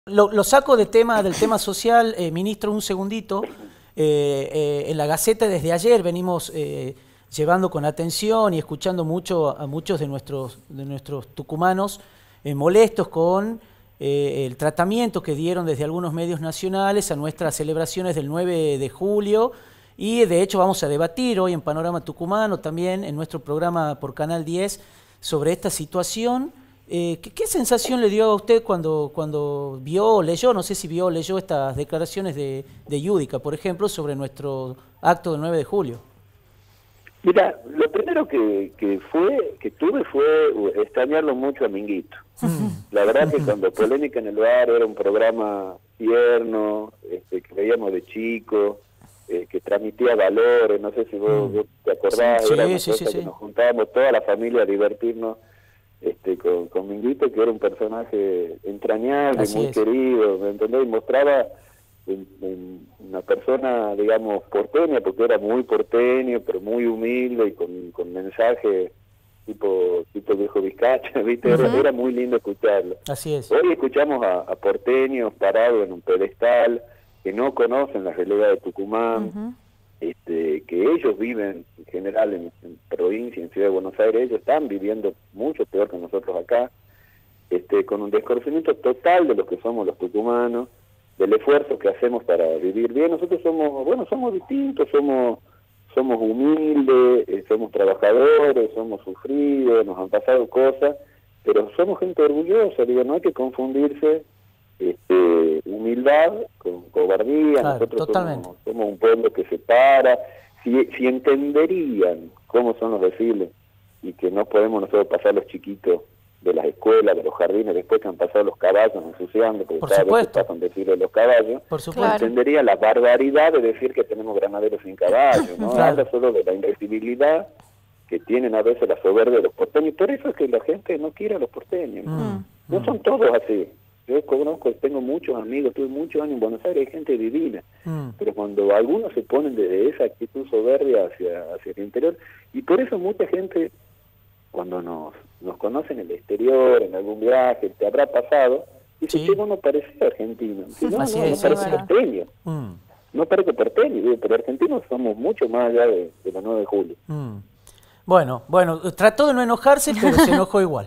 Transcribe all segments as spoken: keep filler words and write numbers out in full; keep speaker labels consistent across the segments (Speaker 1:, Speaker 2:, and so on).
Speaker 1: Lo, lo saco de tema, del tema social, eh, ministro, un segundito. Eh, eh, en la Gaceta desde ayer venimos eh, llevando con atención y escuchando mucho a muchos de nuestros, de nuestros tucumanos eh, molestos con eh, el tratamiento que dieron desde algunos medios nacionales a nuestras celebraciones del nueve de julio, y de hecho vamos a debatir hoy en Panorama Tucumano, también en nuestro programa por Canal diez, sobre esta situación. Eh, ¿qué, ¿Qué sensación le dio a usted cuando, cuando vio o leyó, no sé si vio o leyó estas declaraciones de, de Yudica, por ejemplo, sobre nuestro acto del nueve de julio?
Speaker 2: Mira, lo primero que, que fue que tuve fue extrañarlo mucho a Minguito. La verdad que cuando Polémica en el Bar era un programa tierno, este, que veíamos de chico, eh, que transmitía valores, no sé si vos, vos te acordás,
Speaker 1: sí,
Speaker 2: era una
Speaker 1: sí,
Speaker 2: cosa
Speaker 1: sí,
Speaker 2: que
Speaker 1: sí.
Speaker 2: nos juntábamos toda la familia a divertirnos este, con, con Minguito, que era un personaje entrañable,
Speaker 1: Así
Speaker 2: muy
Speaker 1: es.
Speaker 2: querido, ¿me entendés? Y mostraba en, en una persona, digamos, porteña, porque era muy porteño, pero muy humilde y con, con mensajes tipo tipo viejo Vizcacha, ¿viste?
Speaker 1: Uh-huh.
Speaker 2: Era, era muy lindo escucharlo.
Speaker 1: Así es.
Speaker 2: Hoy escuchamos a, a porteños parados en un pedestal, que no conocen la realidad de Tucumán, uh-huh. este, que ellos viven en general en, en provincia, en Ciudad de Buenos Aires, ellos están viviendo mucho peor que nosotros acá, este, con un desconocimiento total de lo que somos los tucumanos, del esfuerzo que hacemos para vivir bien. Nosotros somos, bueno, somos distintos, somos somos humildes, eh, somos trabajadores, somos sufridos, nos han pasado cosas, pero somos gente orgullosa, digo, no hay que confundirse este, humildad con cobardía.
Speaker 1: Claro,
Speaker 2: nosotros
Speaker 1: totalmente.
Speaker 2: somos, somos un pueblo que se para, si, si entenderían cómo son los desfiles y que no podemos nosotros pasar los chiquitos de las escuelas, de los jardines, después que han pasado los caballos ensuciando, porque
Speaker 1: Por
Speaker 2: cada
Speaker 1: supuesto.
Speaker 2: vez que pasan desfiles los caballos,
Speaker 1: Por supuesto.
Speaker 2: entendería la barbaridad de decir que tenemos granaderos sin caballos, ¿no?
Speaker 1: Claro.
Speaker 2: Habla solo de la invisibilidad que tienen a veces la soberbia de los porteños, por eso es que la gente no quiere a los porteños, ¿no?
Speaker 1: Mm.
Speaker 2: No
Speaker 1: Mm.
Speaker 2: son todos así. Yo conozco, tengo muchos amigos, tuve muchos años en Buenos Aires, hay gente divina, mm. pero cuando algunos se ponen desde esa actitud soberbia hacia, hacia el interior, y por eso mucha gente, cuando nos, nos conoce en el exterior, en algún viaje, te habrá pasado, dice,
Speaker 1: sí.
Speaker 2: que vos no pareces argentino. Dice, no,
Speaker 1: Así
Speaker 2: no,
Speaker 1: es,
Speaker 2: no parece
Speaker 1: bueno.
Speaker 2: porteño.
Speaker 1: Mm.
Speaker 2: No parece porteño, digo, pero argentinos somos mucho más allá de, de la nueve de julio.
Speaker 1: Mm. Bueno, bueno, trató de no enojarse, pero se enojó igual.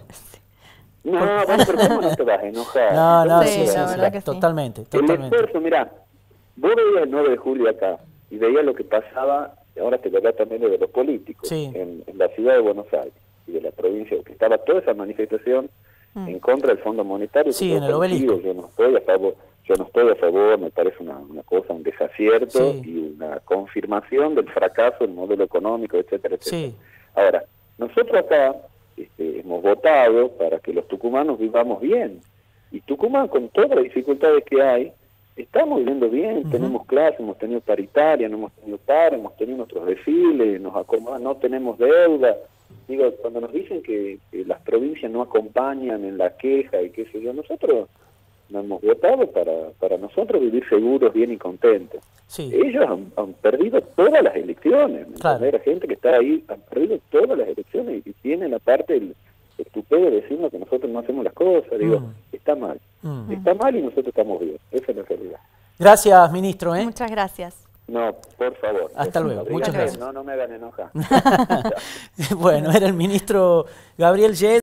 Speaker 2: No, bueno, pero ¿cómo no te vas a enojar?
Speaker 1: No, no,
Speaker 3: sí,
Speaker 1: sí, sí,
Speaker 3: la
Speaker 1: sí,
Speaker 3: verdad que sí.
Speaker 1: totalmente,
Speaker 2: El
Speaker 1: totalmente.
Speaker 2: esfuerzo, mirá, vos veías el nueve de julio acá y veías lo que pasaba, y ahora te acordás también de los políticos,
Speaker 1: sí.
Speaker 2: en, en la ciudad de Buenos Aires y de la provincia, que estaba toda esa manifestación mm. en contra del Fondo Monetario.
Speaker 1: Sí,
Speaker 2: que
Speaker 1: en el Obelisco.
Speaker 2: Yo no estoy a favor, yo no estoy a favor, me parece una, una cosa, un desacierto
Speaker 1: sí.
Speaker 2: y una confirmación del fracaso del modelo económico, etcétera, etcétera.
Speaker 1: Sí.
Speaker 2: Ahora, nosotros acá este, hemos votado para que los tucumanos vivamos bien, y Tucumán, con todas las dificultades que hay, estamos viviendo bien, uh-huh. tenemos clases, hemos tenido paritaria, no hemos tenido par, hemos tenido nuestros desfiles, nos acomodan, no tenemos deuda. Digo, cuando nos dicen que, que las provincias no acompañan en la queja y qué sé yo, nosotros nos hemos votado para, para nosotros vivir seguros, bien y contentos.
Speaker 1: Sí.
Speaker 2: Ellos han, han perdido todas las elecciones,
Speaker 1: claro.
Speaker 2: La gente que está ahí han perdido todas las elecciones y tienen la parte del estupendo de decirnos que nosotros no hacemos las cosas. Digo, mm. está mal, mm. está mal y nosotros estamos bien, esa es la realidad.
Speaker 1: Gracias, ministro. ¿eh?
Speaker 3: Muchas gracias.
Speaker 2: No, por favor.
Speaker 1: Hasta
Speaker 2: por
Speaker 1: luego,
Speaker 2: favor.
Speaker 1: muchas
Speaker 2: Díganme,
Speaker 1: gracias.
Speaker 2: No, no me hagan enojar.
Speaker 1: Bueno, era el ministro Gabriel Yed.